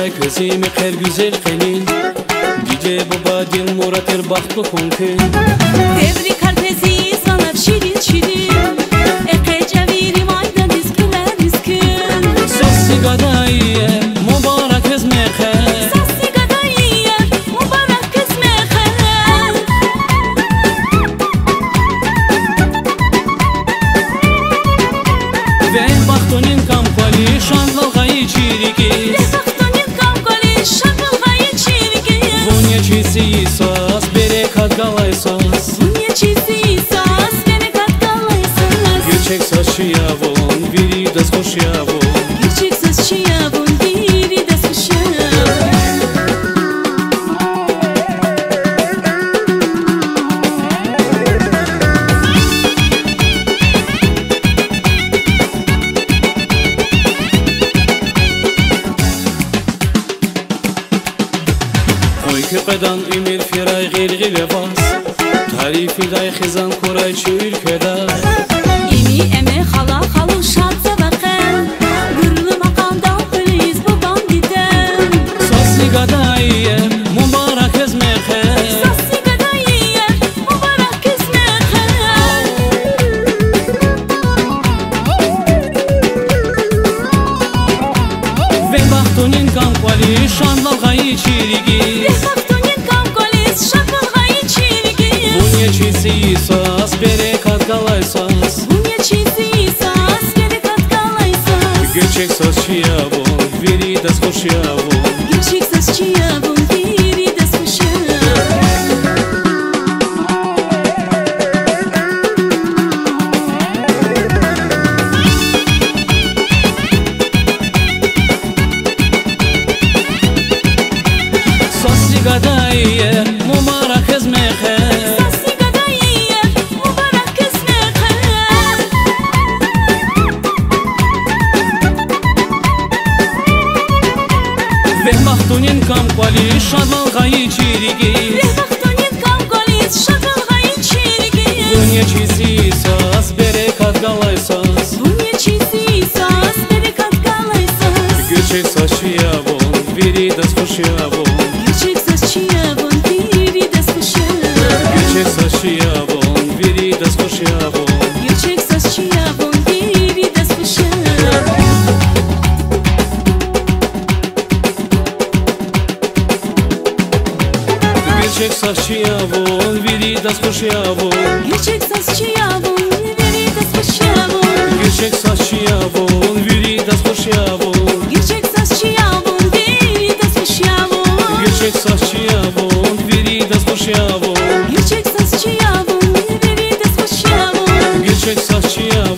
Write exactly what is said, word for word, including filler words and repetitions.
Ay kızım her güzel gelin Dice baba dil muratır bahtlı konke Tebrik herkesi sana şirin şirin Eke cevirim ayda dizkiler dizkin Sassi gadayye mübarek ezmehe Sassi gadayye mübarek ezmehe Ve bahtonin kampali şanvalgayı çiriki Lehbaktonin kavgali şakılgayı çirkin Vunya çizi sas berekat galaysas Vunya çizi sas berekat galaysas Gerçek saçı yavun biri de hoş yavun Gerçek saçı yavun biri de hoş yavun Köpeden ümir firay gilgi levas Tarifi day khizan kuray çu ülkeda Yeni eme hala halu şatsa bakın Gürlü makamda polis babam giden Sassi gadayye mübarek ezmehe Sassi gadayye mübarek ezmehe Ve bahtonin kampali şanvalgayı çirigi Lehbaktonin kavgalis şakılgayı çirkin Vunya çizi sas berekat galaysas Vunya çizi sas berekat galaysas Gerçek saçı yavun biri de hoş yavun Gerçek saçı yavun biri de hoş yavun Sassi gadayye mübarek ezmehe Sassi gadayye mübarek ezmehe Ve bahtonin kampali şanvalgayı çirigi Lehbaktonin kavgalis şakılgayı çirkin Vunya çizi sas berekat galaysas Vunya çizi sas berekat galaysas Gerçek saçı yavun biri de hoş yavun Gerçek saçı yavun biri de hoş yavun Gerçek saçı yavun biri de hoş yavun Gerçek saçı yavun biri de hoş yavun Gerçek saçı yavun biri de hoş yavun Gerçek saçı yavun biri de hoş yavun Gerçek saçı yavun biri de hoş yavun Gerçek saçı yavun biri de hoş yavun Gerçek saçı yavun biri de hoş yavun Gerçek saçı yavun biri de hoş yavun Gerçek saçı yavun